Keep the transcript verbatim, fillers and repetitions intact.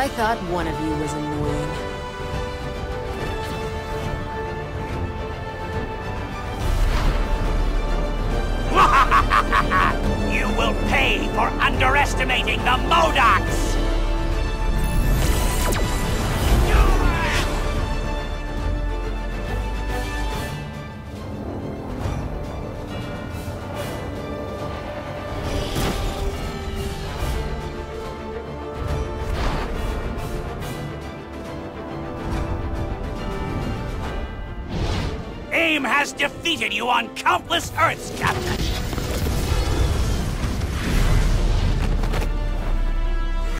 I thought one of you was annoying. You will pay for underestimating the Modoks! AIM has defeated you on countless Earths, Captain!